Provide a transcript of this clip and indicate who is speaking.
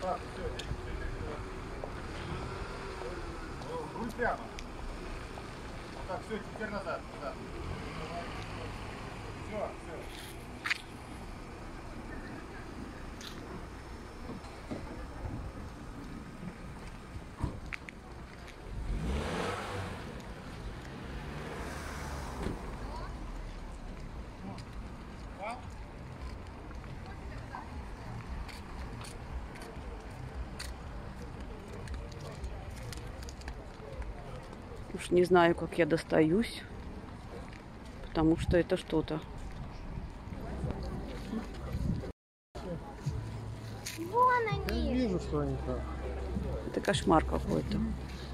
Speaker 1: Так, все. Руль прямо. Так, все, теперь назад. Назад. Все, все.
Speaker 2: Уж не знаю, как я достаюсь, потому что это что-то.
Speaker 3: Вон
Speaker 1: Я
Speaker 3: они.
Speaker 1: вижу, что они так.
Speaker 2: Это кошмар какой-то.